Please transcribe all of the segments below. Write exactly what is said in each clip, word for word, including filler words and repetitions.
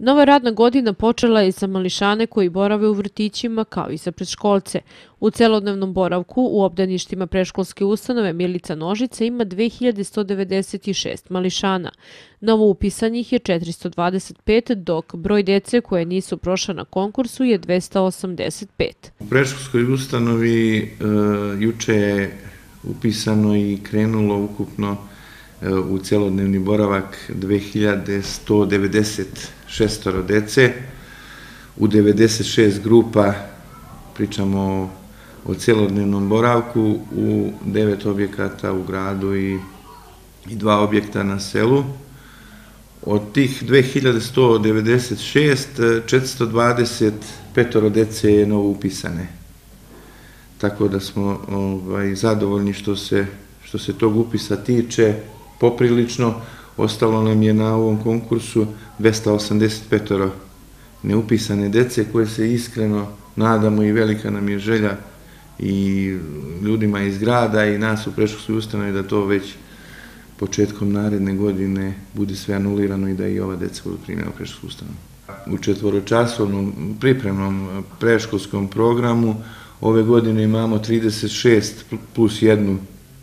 Nova radna godina počela je za mališane koji borave u vrtićima kao i za predškolce. U celodnevnom boravku u obdaništima predškolske ustanove Milica Nožica ima dve hiljade sto devedeset šest mališana. Novo upisanih je četiristo dvadeset pet, dok broj dece koje nisu prošla na konkursu je dvesta osamdeset pet. U predškolskoj ustanovi e, juče je upisano i krenulo ukupno u celodnevni boravak dve hiljade sto devedeset šest dece, u devedeset šest grupa, pričamo o celodnevnom boravku, u devet objekata u gradu i, i dva objekta na selu. Od tih dve hiljade sto devedeset šest, četiristo dvadeset pet dece je novo upisane. Tako da smo ovaj, zadovoljni što se, što se tog upisa tiče. Poprilično, ostalo nam je na ovom konkursu dvesta osamdeset pet neupisane dece koje se iskreno nadamo i velika nam je želja i ljudima iz grada i nas u predškolskoj ustanovi da to već početkom naredne godine bude sve anulirano i da i ova deca budu primljena u predškolsku ustanovu. U četvoročasovnom pripremnom predškolskom programu ove godine imamo trideset šest plus jednu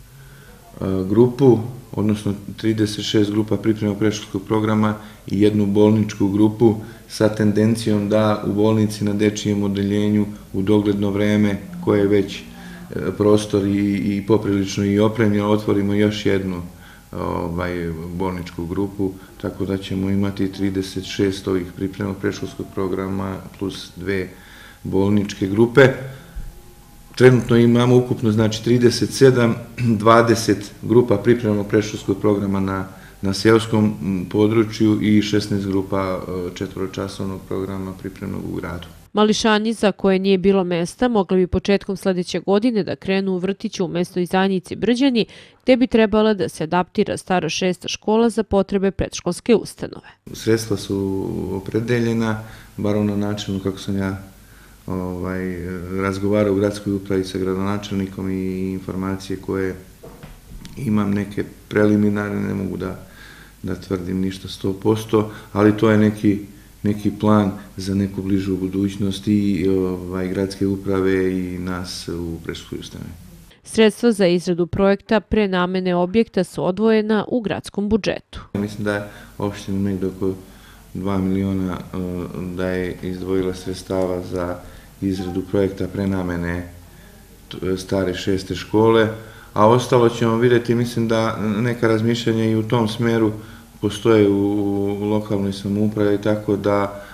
grupu, odnosno trideset šest grupa pripremnog predškolskog programa i jednu bolničku grupu sa tendencijom da u bolnici na dečijem odeljenju u dogledno vreme, koje je već prostor i, i poprilično i opremljeno, otvorimo još jednu ovaj, bolničku grupu, tako da ćemo imati trideset šest ovih pripremnog predškolskog programa plus dve bolničke grupe. Trenutno imamo ukupno znači trideset sedam, dvadeset grupa pripremnog predškolskog programa na, na seoskom području i šesnaest grupa četvoročasovnog programa pripremnog u gradu. Mališani za koje nije bilo mesta mogli bi početkom sledeće godine da krenu u vrtiću u mesnoj zajednici Brđani, gde bi trebala da se adaptira stara šesta škola za potrebe predškolske ustanove. Sredstva su opredeljena, bar ono načinu kako sam ja Ovaj, razgovarao u gradskoj upravi sa gradonačelnikom i informacije koje imam neke preliminarne, ne mogu da, da tvrdim ništa sto posto, ali to je neki, neki plan za neku bližu budućnost i ovaj, gradske uprave i nas u predškolskoj ustanovi. Sredstva za izradu projekta prenamene objekta su odvojena u gradskom budžetu. Mislim da je opština negde oko dva miliona da je izdvojila sredstava za izradu projekta prenamene stare šeste škole, a ostalo ćemo vidjeti, mislim da neka razmišljanja i u tom smeru postoje u lokalnoj samoupravi, tako da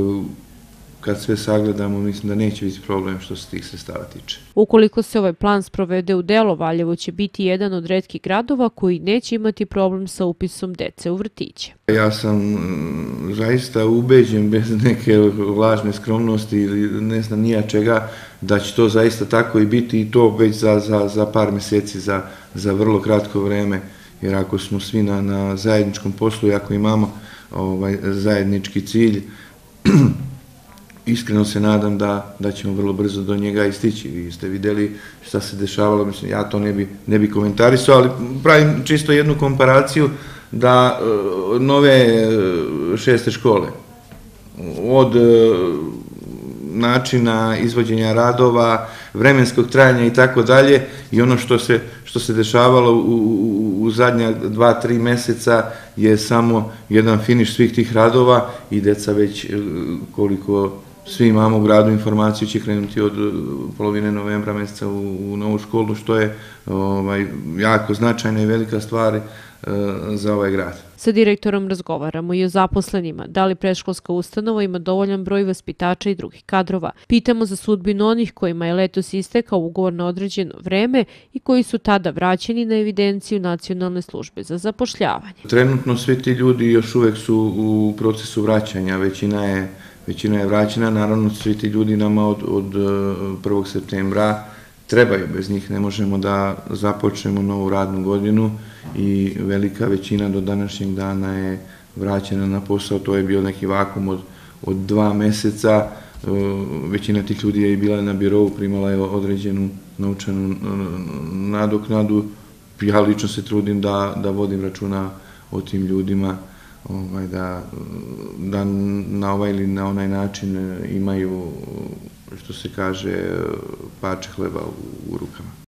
kad sve sagledamo, mislim da neće biti problem što se tih sredstava tiče. Ukoliko se ovaj plan sprovede u delo, Valjevo će biti jedan od retkih gradova koji neće imati problem sa upisom dece u vrtiće. Ja sam zaista ubeđen, bez neke lažne skromnosti ili ne znam nija čega, da će to zaista tako i biti i to već za, za, za par meseci, za, za vrlo kratko vreme, jer ako smo svi na, na zajedničkom poslu i ako imamo ovaj, zajednički cilj, iskreno se nadam da, da ćemo vrlo brzo do njega i stići. Vi ste videli šta se dešavalo, mislim, ja to ne bi, ne bi komentarisao, ali pravim čisto jednu komparaciju da e, nove šeste škole od e, načina izvođenja radova, vremenskog trajanja i tako dalje i ono što se, što se dešavalo u, u, u zadnja dva, tri meseca je samo jedan finiš svih tih radova i deca već koliko svi imamo u gradu informaciju će krenuti od polovine novembra meseca u, u novu školu, što je ovaj, jako značajna i velika stvar e, za ovaj grad. Sa direktorom razgovaramo i o zaposlenima, da li predškolska ustanova ima dovoljan broj vaspitača i drugih kadrova. Pitamo za sudbinu onih kojima je letos istekao ugovor na određeno vreme i koji su tada vraćeni na evidenciju Nacionalne službe za zapošljavanje. Trenutno svi ti ljudi još uvek su u procesu vraćanja, većina je Većina je vraćena, naravno svi ti ljudi nama od, od prvog septembra trebaju, bez njih ne možemo da započnemo novu radnu godinu i velika većina do današnjeg dana je vraćena na posao, to je bio neki vakum od, od dva meseca, većina tih ljudi je i bila na birovu, primala je određenu novčanu nadoknadu, ja lično se trudim da, da vodim računa o tim ljudima ovaj, da, da na ovaj ili na onaj način imaju, što se kaže, parče hleba u, u rukama.